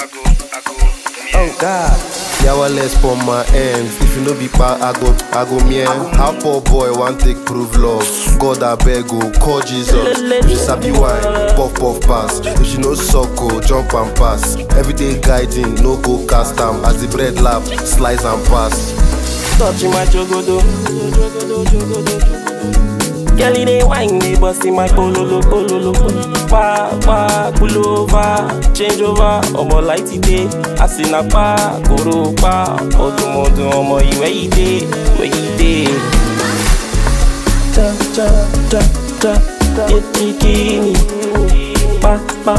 Oh God. Yawa less for my ends. If you know be pa, I go mien. How poor boy want take prove love. God I beg go call Jesus. If she sabi wine, puff pass. If she no suckle, jump and pass. Everyday guiding, no go cast am. As the bread lap, slice and pass. Touching my jogodo. Girl, they wine, they busting my pololo. Pull over, change over. Omo light day, I see na pa, koro pa. Odumodu, omo you where you dey, Kini, pa.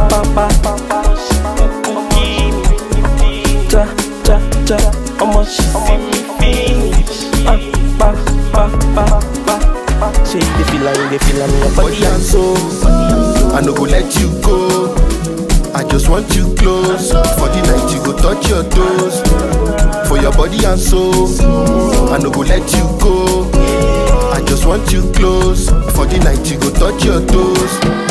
Omo she see me finish, pa. Say they feel me your body and soul. I no go let you go. I just want you close. For the night you go touch your toes. For your body and soul. I no go let you go. I just want you close. For the night you go touch your toes.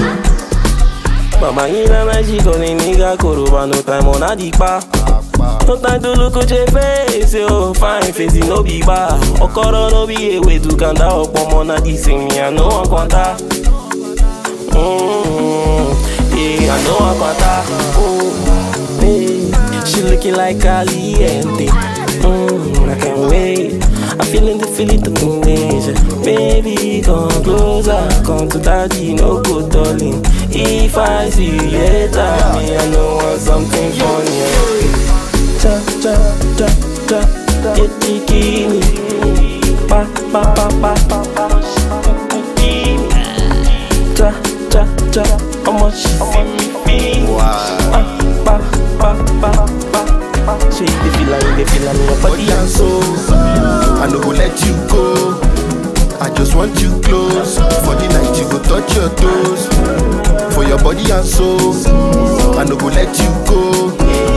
Mama ina she calling nigga koroba, no time on adipa. No time to look at your face, oh fine face, no be bad. Okoro no be a way to kanda opomo na di sing me, I know I kwanta. Yeah, I know I kwanta. Oh, hey, she looking like caliente. I can't wait. I'm feeling the teenager. Baby, come closer, come to daddy, no good darling. If I see you later, me I know want something funny. Kini, pa. Omo she see me finish, pa. Say they feel me your body and soul. I no go let you go. I just want you close. For the night you go touch your toes. For your body and soul. I no go let you go.